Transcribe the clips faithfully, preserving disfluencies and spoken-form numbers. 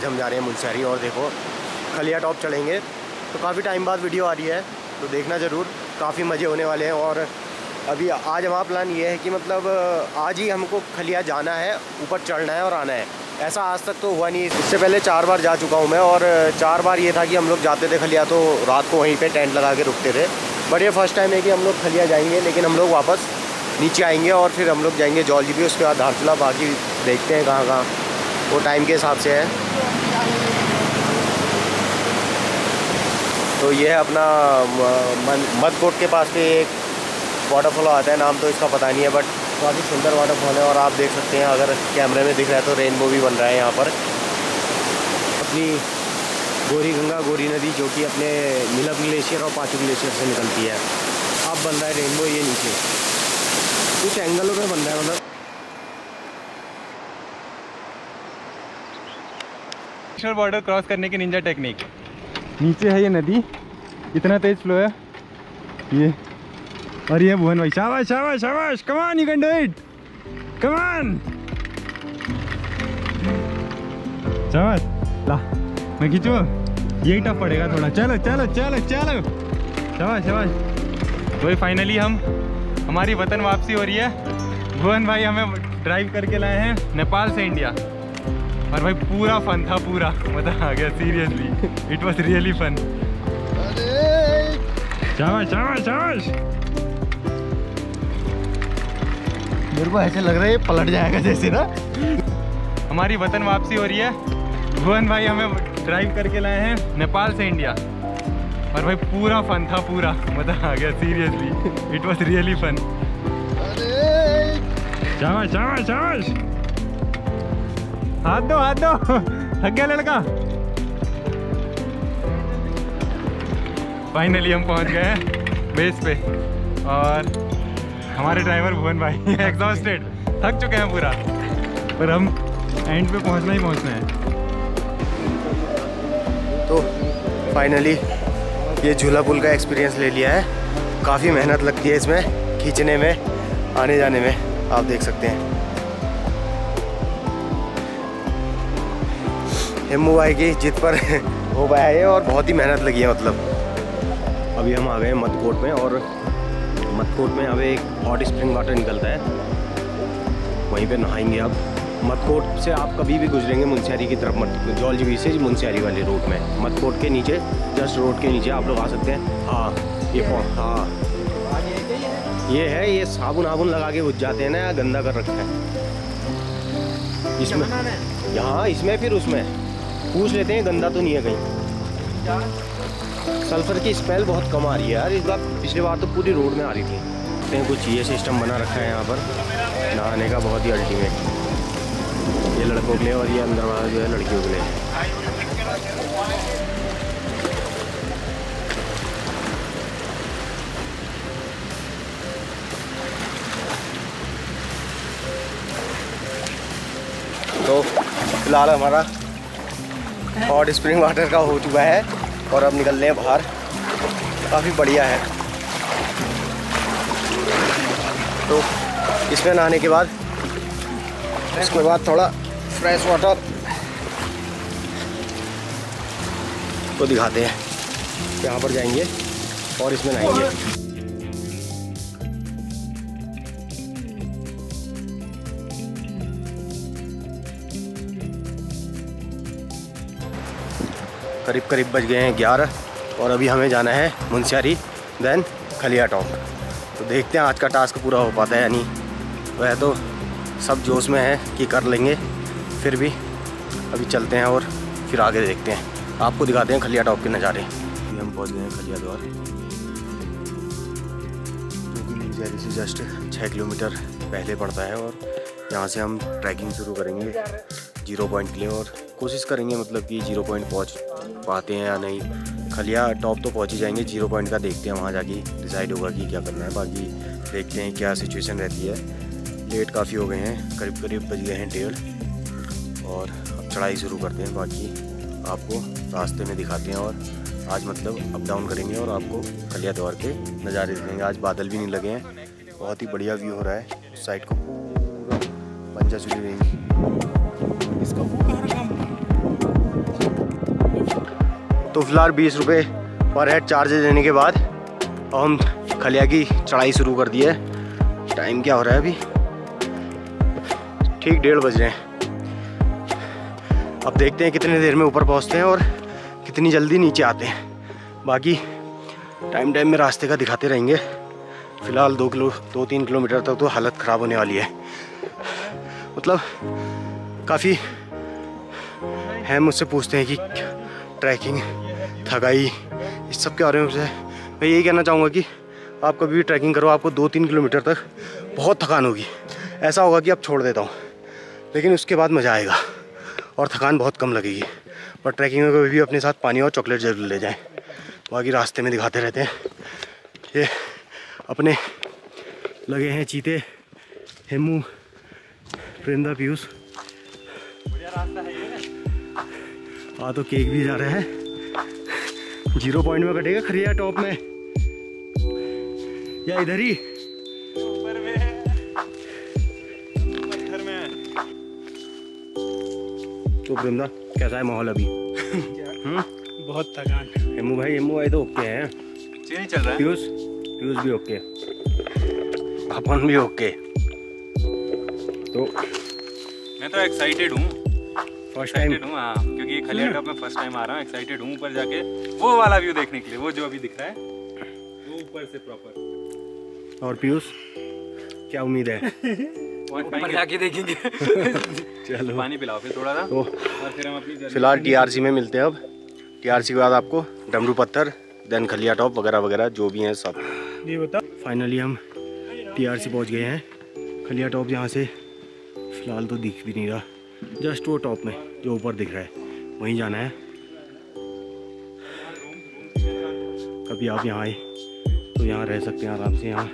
आज हम जा रहे हैं मुनस्यारी और देखो खलिया टॉप चढ़ेंगे। तो काफ़ी टाइम बाद वीडियो आ रही है तो देखना ज़रूर, काफ़ी मज़े होने वाले हैं। और अभी आज हमारा प्लान ये है कि मतलब आज ही हमको खलिया जाना है, ऊपर चढ़ना है और आना है। ऐसा आज तक तो हुआ नहीं। इससे पहले चार बार जा चुका हूँ मैं और चार बार ये था कि हम लोग जाते थे खलिया तो रात को वहीं पे टेंट लगा के रुकते थे। बट ये फर्स्ट टाइम है कि हम लोग खलिया जाएंगे, लेकिन हम लोग वापस नीचे आएंगे और फिर हम लोग जाएंगे जौलजीबी, उसके बाद धारचूला। बाकी देखते हैं कहाँ कहाँ, वो टाइम के हिसाब से है। तो ये है अपना मदकोट के पास पे एक वाटरफॉल आता है, नाम तो इसका पता नहीं है, बट काफ़ी सुंदर वाटरफॉल है। और आप देख सकते हैं, अगर कैमरे में दिख रहा है तो रेनबो भी बन रहा है यहाँ पर। अपनी गौरी गंगा गौरी नदी जो कि अपने मिलब ग्लेशियर और पाचू ग्लेशियर से निकलती है, अब बन रहा है रेनबो ये नीचे कुछ एंगलों में बन रहा है। मतलब बॉर्डर क्रॉस करने की निंजा टेक्निक। नीचे है ये नदी, इतना तेज फ्लो है ये, और ये भुवन भाई। शाबाश शाबाश शाबाश, come on, you can do it, come on, शाबाश। ला मैं खींचो, यही टफ पड़ेगा थोड़ा। चलो चलो चलो चलो, शाबाश शाबाश। तो फाइनली हम हमारी वतन वापसी हो रही है। भुवन भाई हमें ड्राइव करके लाए हैं नेपाल से इंडिया, और भाई पूरा फन था, पूरा मजा आ गया seriously, it was really fun. शाबाश शाबाश शाबाश। मेरे को ऐसे लग रहा है पलट जाएगा जैसे ना। हमारी वतन वापसी हो रही है। भुवन भाई हमें ड्राइव करके लाए हैं नेपाल से इंडिया, और भाई पूरा फन था, पूरा मजा आ गया seriously, it was really fun. शाबाश शाबाश शाबाश, हाथ दो हाथ दो, थक गया लड़का। फाइनली हम पहुंच गए हैं बेस पे, और हमारे ड्राइवर भुवन भाई एग्जॉस्टेड, थक चुके हैं पूरा, पर हम एंड पे पहुंचना ही पहुंचना है। तो फाइनली ये झूला पुल का एक्सपीरियंस ले लिया है। काफ़ी मेहनत लगती है इसमें खींचने में, आने जाने में, आप देख सकते हैं। हिम्मू भाई की जिद पर हो पाया है और बहुत ही मेहनत लगी है मतलब। अभी हम आ गए मदकोट में, और मदकोट में अब एक हॉट स्प्रिंग वाटर निकलता है, वहीं पे नहाएंगे। अब मदकोट से आप कभी भी गुजरेंगे मुनस्यारी की तरफ, मत जौलजीबी से मुनस्यारी वाले रूट में, मदकोट के नीचे जस्ट रोड के नीचे आप लोग आ सकते हैं। हाँ ये हाँ ये है, ये साबुन आबुन लगा के घुस जाते हैं ना, गंदा कर रखा है इसमें। यहाँ इसमें फिर उसमें पूछ लेते हैं, गंदा तो नहीं है कहीं। सल्फर की स्मेल बहुत कम आ रही है यार इस बार, पिछली बार तो पूरी रोड में आ रही थी। कुछ ये सिस्टम बना रखा है यहाँ पर नहाने का, बहुत ही अल्टीमेट, ये लड़कों के लिए, और ये अंदर वाला जो है लड़कियों के लिए। तो फिलहाल हमारा हॉट स्प्रिंग वाटर का हो चुका है और अब निकल रहे हैं बाहर। काफ़ी बढ़िया है। तो इसमें नहाने के बाद इसके बाद थोड़ा फ्रेश वाटर को दिखाते हैं। यहाँ पर जाएंगे और इसमें नहाएंगे। करीब करीब बज गए हैं ग्यारह, और अभी हमें जाना है मुनस्यारी देन खलिया टॉप। तो देखते हैं आज का टास्क पूरा हो पाता है या नहीं। वह तो सब जोश में है कि कर लेंगे, फिर भी अभी चलते हैं और फिर आगे देखते हैं, आपको दिखाते हैं खलिया टॉप के नज़ारे। अभी हम पहुंच गए हैं खलिया द्वार, जो कि मुनस्यारी से जस्ट छः किलोमीटर पहले पड़ता है। और यहाँ से हम ट्रैकिंग शुरू करेंगे जीरो पॉइंट के लिए, और कोशिश करेंगे मतलब कि जीरो पॉइंट पहुँच पाते हैं या नहीं। खलिया टॉप तो पहुँच ही जाएंगे, जीरो पॉइंट का देखते हैं, वहाँ जाके डिसाइड होगा कि क्या करना है। बाकी देखते हैं क्या सिचुएशन रहती है। लेट काफ़ी हो गए हैं, करीब करीब बज गए हैं डेढ़, और अब चढ़ाई शुरू करते हैं। बाकी आपको रास्ते में दिखाते हैं, और आज मतलब अप डाउन करेंगे और आपको खलिया द्वार के नज़ारे दिखेंगे। आज बादल भी नहीं लगे हैं, बहुत ही बढ़िया व्यू हो रहा है। उस साइड को पूरा पंजा चुली रहेगी इसका। तो फिलहाल बीस रुपये पर हेड चार्ज देने के बाद अब हम खलिया की चढ़ाई शुरू कर दी है। टाइम क्या हो रहा है अभी? ठीक डेढ़ बज रहे हैं। अब देखते हैं कितनी देर में ऊपर पहुंचते हैं और कितनी जल्दी नीचे आते हैं। बाकी टाइम टाइम में रास्ते का दिखाते रहेंगे। फ़िलहाल दो किलो दो तीन किलोमीटर तक तो हालत ख़राब होने वाली है। मतलब काफ़ी है, मुझसे पूछते हैं कि ट्रैकिंग, थकाई, इस सब के बारे में मुझे मैं यही कहना चाहूँगा कि आप कभी भी ट्रैकिंग करो, आपको दो तीन किलोमीटर तक बहुत थकान होगी। ऐसा होगा कि अब छोड़ देता हूँ, लेकिन उसके बाद मज़ा आएगा और थकान बहुत कम लगेगी। पर ट्रैकिंग में कभी भी अपने साथ पानी और चॉकलेट जरूर ले जाएं। बाकी रास्ते में दिखाते रहते हैं। ये अपने लगे हैं चीते, हेमू, प्रिंदा, पीयूष। हाँ तो केक भी जा रहा है। जीरो पॉइंट में कटेगा खरिया टॉप में या इधर ही ऊपर में है, पत्थर में है। तो प्रिंदा कैसा है माहौल अभी? हम्म बहुत थकान। हेमू भाई, हेमू भाई तो ओके हैं। अच्छे नहीं चल रहा है। पीयूष पीयूष भी ओके, अपन भी ओके। तो मैं तो एक्साइटेड हूँ, फर्स्ट टाइम हूँ हाँ, क्योंकि खलिया टॉप में फर्स्ट टाइम आ रहा हूँ। एक्साइटेड हूँ ऊपर जाके वो वाला व्यू देखने के लिए, वो जो अभी दिख रहा है वो ऊपर से प्रॉपर। और पीयूष क्या उम्मीद है? ऊपर जाके देखेंगे। चलो पानी पिलाओ फिर थोड़ा सा, तो और फिर हम अपनी फिलहाल टीआरसी में मिलते हैं। अब टीआरसी के बाद आपको डमरू पत्थर, देन खलिया टॉप वगैरह वगैरह जो भी हैं सब। ये बता। फाइनली हम टीआरसी पहुंच गए हैं। खलिया टॉप यहाँ से फिलहाल तो दिख भी नहीं रहा, जस्ट वो टॉप में जो ऊपर दिख रहा है वहीं जाना है। कभी आप यहाँ आए तो यहाँ रह सकते हैं आराम से। यहाँ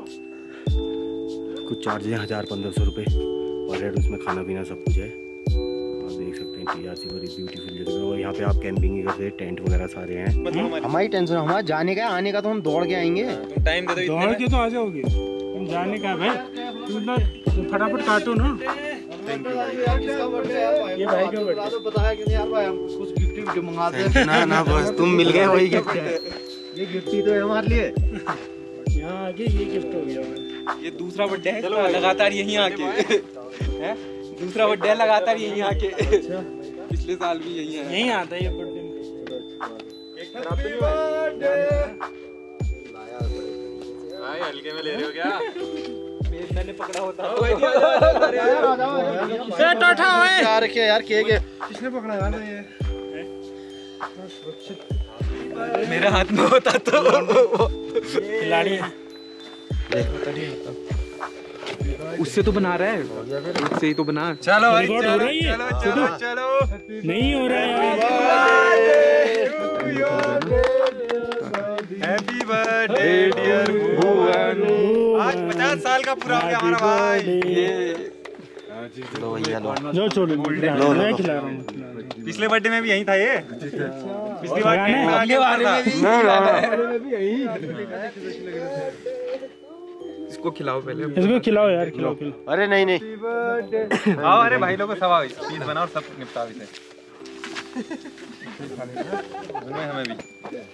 कुछ चार्ज है हज़ार पंद्रह सौ रुपये और हेड, उसमें खाना पीना सब कुछ है। आप देख सकते हैं टीआरसी बड़ी ब्यूटीफुल जगह। और यहाँ पे आप कैंपिंग भी कर सकते हैं, टेंट वगैरह सारे हैं। हमारी टेंशन, हमारा जाने का आने का तो हम दौड़ के आएंगे। तुम टाइम दे दो, दौड़ के तो आ जाओगे। तुम जाने का भाई, तुम फटाफट काटो ना। ये भाई का बर्थडे तो बताया कि यार भाई हम कुछ गिफ्ट गिफ्ट मंगाते हैं। ना ना बस तुम मिल गए, वही गिफ्ट है। ये गिफ्ट ही तो है हमारे लिए। यहाँ आके ये गिफ्ट हो गया। ये दूसरा बर्थडे है लगातार यहीं आके है। दूसरा बर्थडे है लगातार यहीं आके। पिछले साल भी यहीं है, यहीं आता है ये बर्थडे। भाई हल्के में ले रहे हो क्या? मैंने पकड़ा होता यार क्या यार केक है, किसने पकड़ा यार? ये मेरे हाथ में होता तो खिलाड़ी उससे तो बना रहा है, उससे ही तो बना। चलो भाई चलो चलो चलो चलो। नहीं हो रहा है। Happy birthday dear Bhuvan. आज पचास साल का पूरा हो गया हमारा भाई। लो भैया लो लो छोड़ो, मैं खिला रहा हूँ। पिछले बर्थडे में भी यही था ये। पिछली बार आगे वाले में भी यही। इसको खिलाओ पहले, इसको खिलाओ यार, खिलाओ खिलाओ। अरे नहीं नहीं आओ, अरे भाई लोगों को सब आओ, चीज बनाओ, सब निपटाओ इसे। हमें भी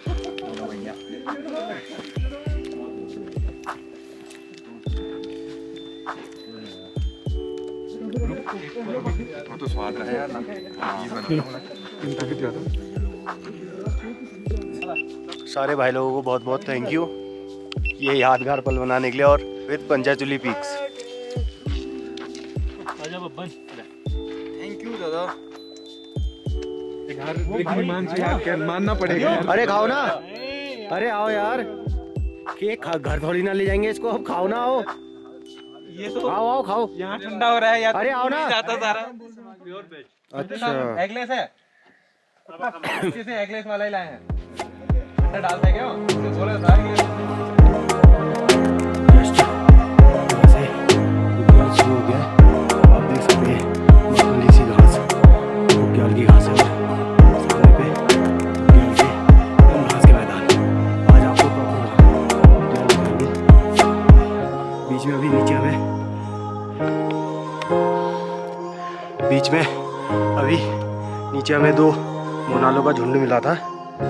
तो स्वाद रहा है यार ना। सारे भाई लोगों को बहुत बहुत थैंक यू ये यादगार पल बनाने के लिए। और with Panchachuli peaks. Thank you दादा। मानना पड़ेगा। अरे खाओ ना, अरे आओ यार, केक खा, घर थोड़ी ना ले जाएंगे इसको, अब खाओ ना। आओ ये तो आओ आओ खाओ, यहाँ ठंडा हो रहा है यार। अरे आओ ना। जाता सारा। अच्छा एगलेस है, इसी से एगलेस वाला ही लाए हैं। अंडा डालते हैं क्या? बोला था कि जस्ट यहाँ से ऊपर शुरू हो गया। आप देख सकते हैं मखमली सी घास, ग्याल की घास है। सामने पे ग्याल के घास के मैदान। आज आपको प्रॉपर बीच में, अभी नीचे हमें बीच में अभी नीचे हमें दो मोनालों का झुंड मिला था।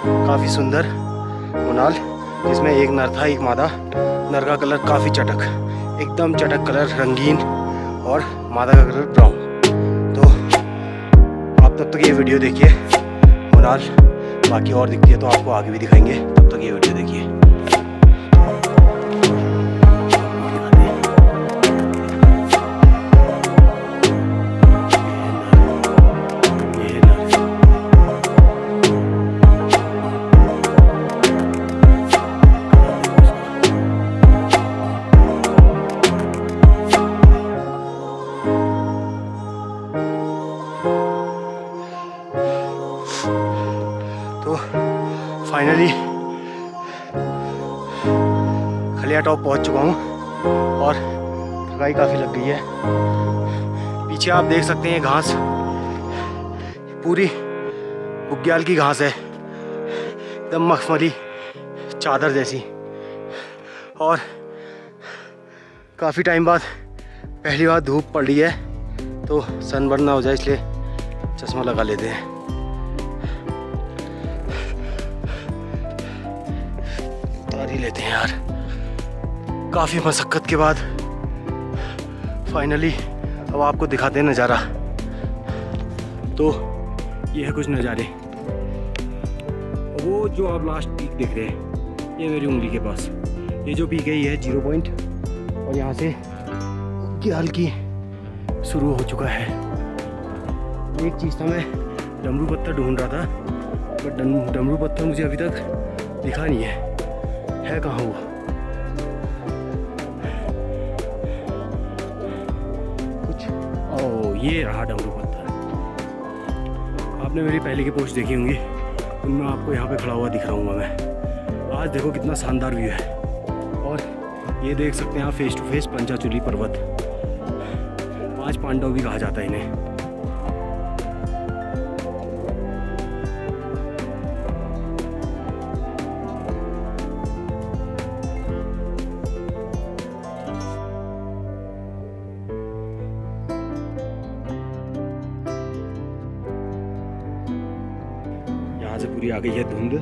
काफ़ी सुंदर मोनाल, जिसमें एक नर था एक मादा। नर का कलर काफ़ी चटक, एकदम चटक कलर, रंगीन, और मादा का कलर ब्राउन। तो आप तब तक ये वीडियो देखिए मोनाल, बाकी और दिखती है तो आपको आगे भी दिखाएंगे, तब तक ये वीडियो देखिए। तो फाइनली खलिया टॉप पहुंच चुका हूं और थकाई काफ़ी लग गई है। पीछे आप देख सकते हैं घास, पूरी बुग्याल की घास है, एकदम मखमली चादर जैसी। और काफ़ी टाइम बाद पहली बार धूप पड़ रही है, तो सनबर्न ना हो जाए इसलिए चश्मा लगा लेते हैं। उतार ही लेते हैं यार। काफ़ी मशक्क़त के बाद फाइनली अब आपको दिखाते हैं नज़ारा। तो ये है कुछ नज़ारे। वो जो आप लास्ट पीक देख रहे हैं, ये मेरी उंगली के पास, ये जो पीक है ये है जीरो पॉइंट, और यहाँ से बुग्याल की शुरू हो चुका है। एक चीज़ था, मैं डमरू पत्थर ढूंढ रहा था, बट डमरू पत्थर मुझे अभी तक दिखा नहीं है, है कहाँ वो। कुछ ओ ये रहा डमरू पत्थर। आपने मेरी पहले की पोस्ट देखी होंगी, उनमें आपको यहाँ पे खड़ा हुआ दिख रहा हूँ मैं। आज देखो कितना शानदार व्यू है। और ये देख सकते हैं आप फेस टू फेस पंचाचूली पर्वत, पांच पांडव भी कहा जाता है इन्हें। यहाँ से पूरी आ गई है धुंध,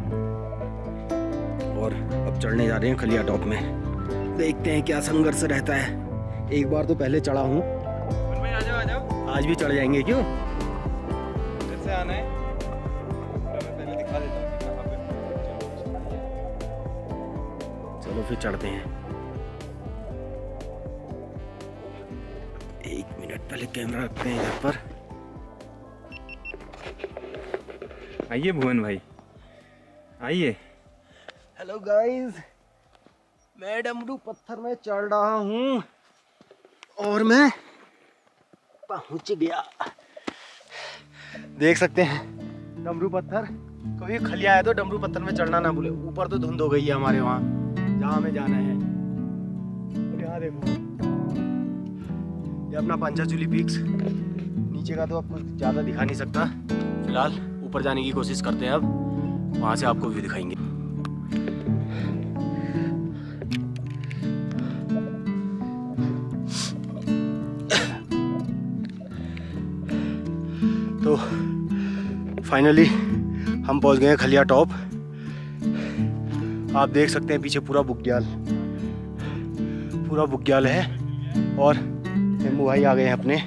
और अब चढ़ने जा रहे हैं खलिया टॉप में। देखते हैं क्या संघर्ष रहता है। एक बार तो पहले चढ़ा हूँ, आ जाओ आ जाओ, आज भी चढ़ जाएंगे। क्यों? कैसे आना है? मैं पहले दिखा देता हूँ कि कहाँ पे। चलो फिर चढ़ते हैं। एक मिनट पहले कैमरा रखते हैं इधर पर। आइए भुवन भाई, आइए। हेलो गाइस, मैं डमरू पत्थर में चढ़ रहा हूँ और मैं पहुँच गया। देख सकते हैं डमरू पत्थर। कभी खलिया है तो डमरू पत्थर में चढ़ना ना भूले। ऊपर तो धुंध हो गई है हमारे वहाँ जहाँ हमें जाना है। और यहाँ देखो, ये अपना पंचाचूली पीक्स। नीचे का तो आपको ज़्यादा दिखा नहीं सकता फिलहाल, ऊपर जाने की कोशिश करते हैं अब, वहाँ से आपको व्यू दिखाएंगे। तो फाइनली हम पहुंच गए हैं खलिया टॉप। आप देख सकते हैं पीछे पूरा बुग्याल, पूरा बुग्याल है, और हेमू भाई आ गए हैं अपने।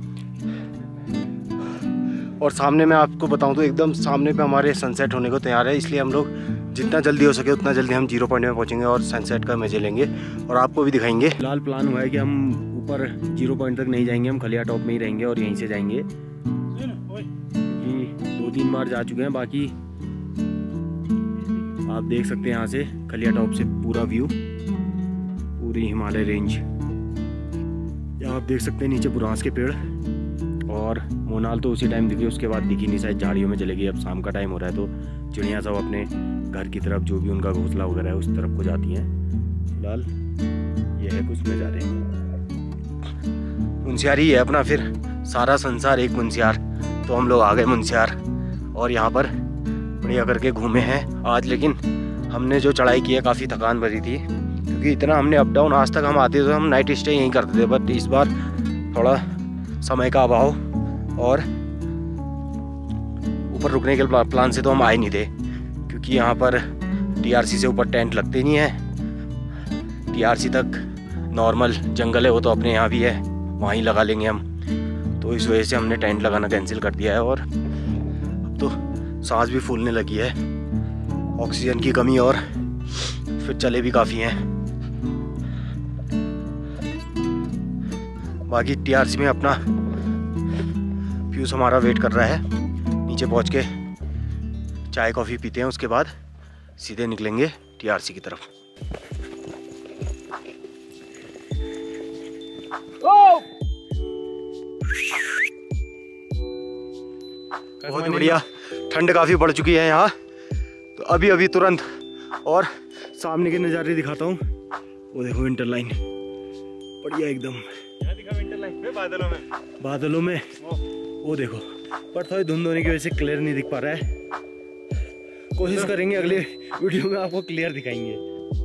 और सामने मैं आपको बताऊं तो एकदम सामने पे हमारे सनसेट होने को तैयार है, इसलिए हम लोग जितना जल्दी हो सके उतना जल्दी हम जीरो पॉइंट में पहुंचेंगे और सनसेट का मजे लेंगे और आपको भी दिखाएंगे। फिलहाल प्लान हुआ है कि हम ऊपर जीरो पॉइंट तक नहीं जाएंगे, हम खलिया टॉप में ही रहेंगे और यहीं से जाएंगे। दो तीन बार जा चुके हैं। बाकी आप देख सकते हैं यहाँ से खलिया टॉप से पूरा व्यू, पूरी हिमालय रेंज। यहाँ आप देख सकते हैं नीचे बुरांस के पेड़, और मोनाल तो उसी टाइम दिखी, उसके बाद दिखी नहीं, शायद झाड़ियों में चले गई। अब शाम का टाइम हो रहा है तो चिड़ियाँ सब अपने घर की तरफ, जो भी उनका घोंसला वगैरह है, उस तरफ को जाती हैं। फिलहाल ये है कुछ नज़ारे। मुंशियार ही है अपना, फिर सारा संसार एक मुंशियार। तो हम लोग आ गए मुंशियार और यहाँ पर बढ़िया करके घूमे हैं आज। लेकिन हमने जो चढ़ाई की है काफ़ी थकान भरी थी, क्योंकि इतना हमने अप डाउन, आज तक हम आते थे हम नाइट स्टे यहीं करते थे, बट इस बार थोड़ा समय का अभाव और ऊपर रुकने के प्लान से तो हम आए नहीं थे। क्योंकि यहाँ पर टीआरसी से ऊपर टेंट लगते नहीं है। टीआरसी तक नॉर्मल जंगल है, वो तो अपने यहाँ भी है, वहीं लगा लेंगे हम। तो इस वजह से हमने टेंट लगाना कैंसिल कर दिया है। और अब तो सांस भी फूलने लगी है, ऑक्सीजन की कमी, और फिर चले भी काफ़ी हैं। बाकी टीआरसी में अपना फ्यूज हमारा वेट कर रहा है। नीचे पहुंच के चाय कॉफ़ी पीते हैं, उसके बाद सीधे निकलेंगे टीआरसी की तरफ। बहुत बढ़िया, ठंड काफ़ी बढ़ चुकी है यहाँ, तो अभी अभी तुरंत। और सामने के नज़ारे दिखाता हूँ, वो देखो विंटर लाइन, बढ़िया एकदम। यहाँ दिखा विंटर लाइन में, बादलों में बादलों में वो, वो देखो। पर थोड़ी धुंध होने की वजह से क्लियर नहीं दिख पा रहा है। कोशिश करेंगे अगले वीडियो में आपको क्लियर दिखाएंगे।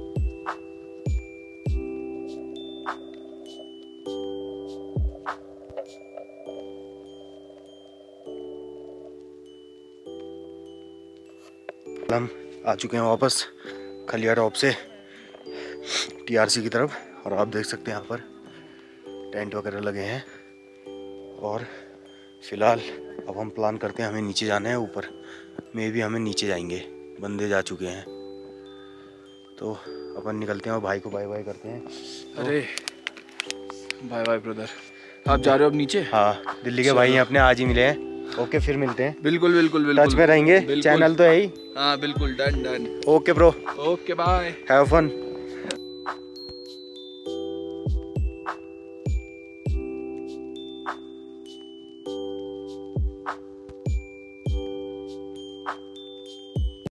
हम आ चुके हैं वापस खलिया टॉप से टीआरसी की तरफ, और आप देख सकते हैं यहाँ पर टेंट वगैरह लगे हैं। और फिलहाल अब हम प्लान करते हैं, हमें नीचे जाना है, ऊपर में भी हमें नीचे जाएंगे, बंदे जा चुके हैं। तो अपन निकलते हैं और भाई को बाय बाय करते हैं। तो अरे बाय बाय ब्रदर, आप जा रहे हो अब नीचे? हाँ, दिल्ली के भाई हैं अपने, आज ही मिले हैं। ओके, फिर मिलते हैं। बिल्कुल बिल्कुल बिल्कुल टच में रहेंगे, चैनल तो है ही। हाँ बिल्कुल, done done. Okay bro, okay bye, have fun.